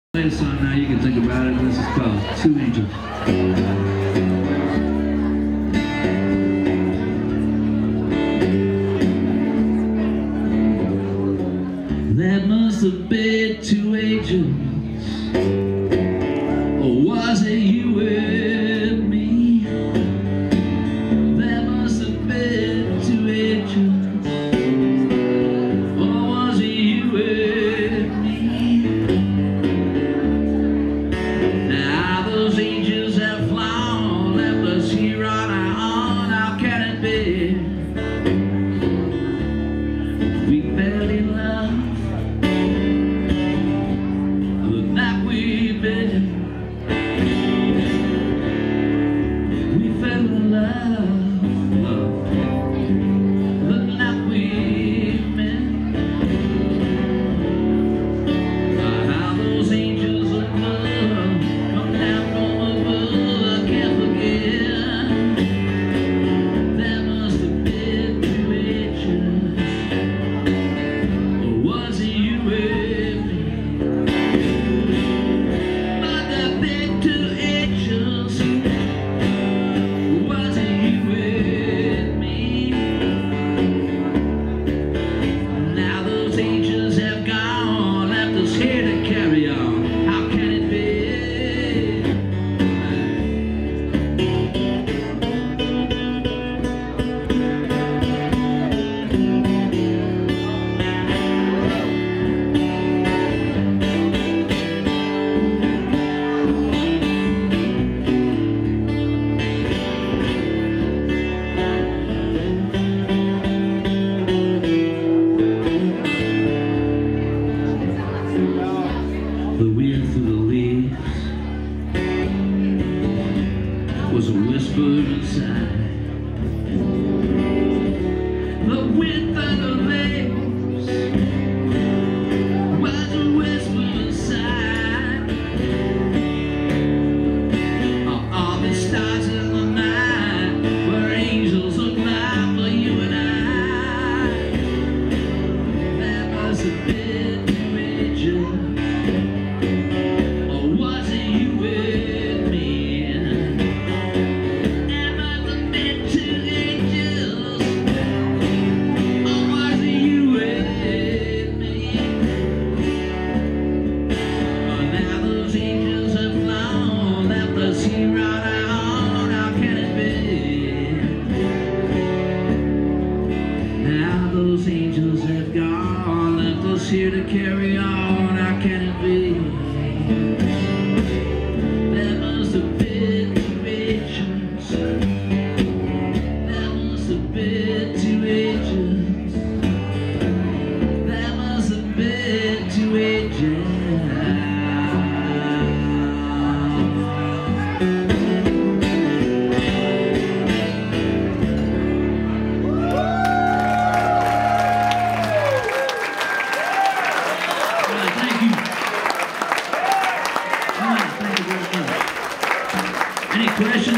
Play a song now, you can think about it. This is called Two Angels. That must have been two angels, or was it you and me? That must have been two angels, or was it you and me? Now those angels have flown, left us here on our own. How can it be? We fell in love the night we met. We fell in love the night we met. How those angels of love come down from above, I can't forget. There must have been two angels, or was it you and me? But there been two angels, was it you and me? Now those angels have gone, left us here to carry on. How can it be? The wind through the leaves was a whisper inside. The wind through the leaves was a whisper inside. All the stars in the night were angels of light for you and I. There must have been two angels, or was it you and me? There must have been two angels, or was it you and me? Now those angels have flown, left us here on our own. How can it be? Now those angels have gone, left us here to carry on. How can it be? There must have been two angels. There must have been two angels. There must have been two angels. Thank you. All right, thank you very much. Any questions?